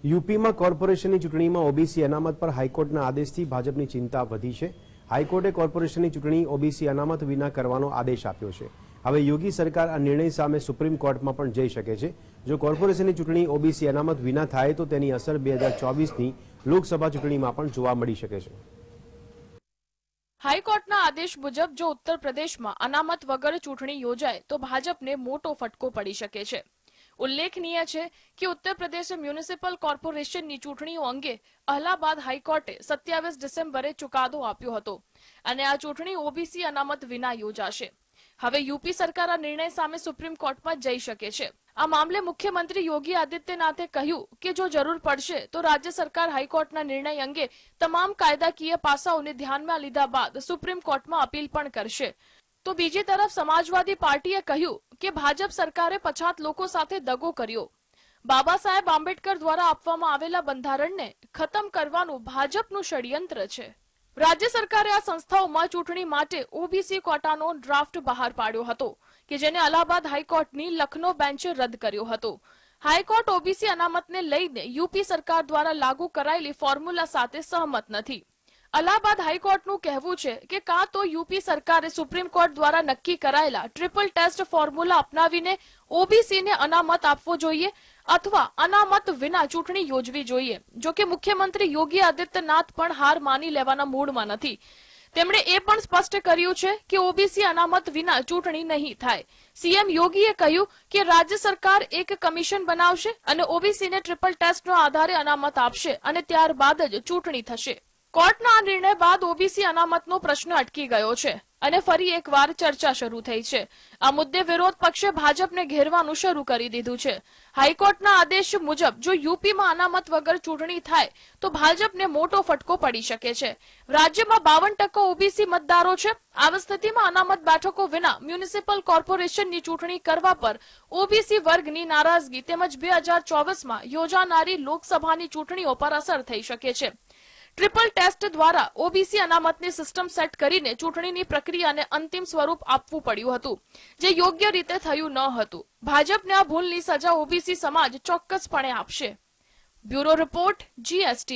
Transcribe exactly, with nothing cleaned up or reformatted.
UP में corporation चूंटणी में OBC अनामत पर हाईकोर्टना आदेशथी भाजपनी चिंता वधी छे। हाईकोर्टे कॉर्पोरेशन चूंटणी ओबीसी अनामत विना करवानो आदेश आप्यो छे। हवे योगी सरकार आ निर्णय सामे सुप्रीम कोर्ट में पण जई शके छे। जो कॉर्पोरेशन चूंटणी ओबीसी अनामत विना थाय तो तेनी असर બે હજાર ચોવીસ ની लोकसभा चूंटणी में पण जोवा मळी शके छे। हाईकोर्टना आदेश मुजब जो उत्तर प्रदेश में अनामत वगर चूंटणी योजाय तो भाजपने मोटो फटको पड़ी शके छे। उल्लेखनीय है कि उत्तर प्रदेश म्युनिसिपल कॉर्पोरेशन की चूंटणीओ अंगे अलाहाबाद हाईकोर्टे सत्यावीस डिसेम्बरे चुकादो आप्यो हतो अने आ चूंटणी ओबीसी अनामत विना योजाशे। हवे यूपी सरकार आ निर्णय सामे सुप्रीम कोर्ट में जई शके छे। आ मामले मुख्यमंत्री योगी आदित्यनाथे कह્યું કે જો જરૂર પડશે તો રાજ્ય સરકાર હાઈકોર્ટના નિર્ણય અંગે તમામ કાયદાકીય પાસાઓને ધ્યાનમાં લીધા બાદ સુપ્રીમ કોર્ટમાં અપીલ પણ કરશે। તો બીજી તરફ સમાજવાદી પાર્ટીએ કહ્યું કે ભાજપ સરકારે પછાત લોકો સાથે દગો કર્યો। બાબા સાહેબ આંબેડકર દ્વારા આપવામાં આવેલા બંધારણને ખતમ કરવાનું ભાજપનું ષડયંત્ર છે। राज्य सरकारे आ संस्थाओं चूंटणी माटे ओबीसी कोटानो ड्राफ्ट बहार पाड्यो हतो के जेने अलाहाबाद हाईकोर्टनी लखनऊ बेंचे रद्द कर्यो हतो। हाईकोर्ट ओबीसी अनामतने लईने यूपी सरकार द्वारा लागू करायेली फॉर्म्युला साथे सहमत नथी। अलाहाबाद हाईकोर्टनुं कहेवुं छे के कां तो यूपी सरकारे सुप्रीम कोर्ट द्वारा नक्की करायेला ट्रिपल टेस्ट फॉर्म्युला अपनावीने ओबीसी ने अनामत आपवो जोईए अथवा अनामत विना चूंटणी योजवी जोईए। जो के मुख्यमंत्री योगी आदित्यनाथ पण हार मानी लेवाना मूडमां नथी। તેમણે એ પણ સ્પષ્ટ કર્યું છે કે ઓબીસી અનામત વિના ચૂંટણી નહીં થાય। સીએમ યોગીએ કહ્યું કે રાજ્ય સરકાર એક કમિશન બનાવશે અને ઓબીસીને ટ્રિપલ ટેસ્ટના આધારે અનામત આપશે અને ત્યારબાદ જ ચૂંટણી થશે। કોર્ટના આ નિર્ણય બાદ ઓબીસી અનામતનો પ્રશ્ન અટકી ગયો છે અને ફરી એકવાર ચર્ચા શરૂ થઈ છે। આ મુદ્દે વિરોધ પક્ષે ભાજપને ઘેરવાનું શરૂ કરી દીધું છે। હાઈકોર્ટના આદેશ મુજબ જો यूपीમાં અનામત વગર ચૂંટણી થાય તો ભાજપને મોટો ફટકો પડી શકે છે। રાજ્યમાં બાવન ટકા ઓબીસી મતદારો છે। આવી સ્થિતિમાં અનામત બેઠકો વિના મ્યુનિસિપલ કોર્પોરેશનની ચૂંટણી કરવા પર ઓબીસી વર્ગની નારાજગી તેમજ બે હજાર ચોવીસ માં યોજાનારી લોકસભાની ચૂંટણીઓ પર અસર થઈ શકે છે। ट्रिपल टेस्ट द्वारा ओबीसी अनामतनी सिस्टम सेट करीने चूंटणीनी प्रक्रियाने अंतिम स्वरूप आपवुं पड्युं हतुं जे योग्य रीते थयुं न हतुं। भाजपने आ भूलनी सजा ओबीसी समाज चोक्कसपणे आपशे। Bureau report GST.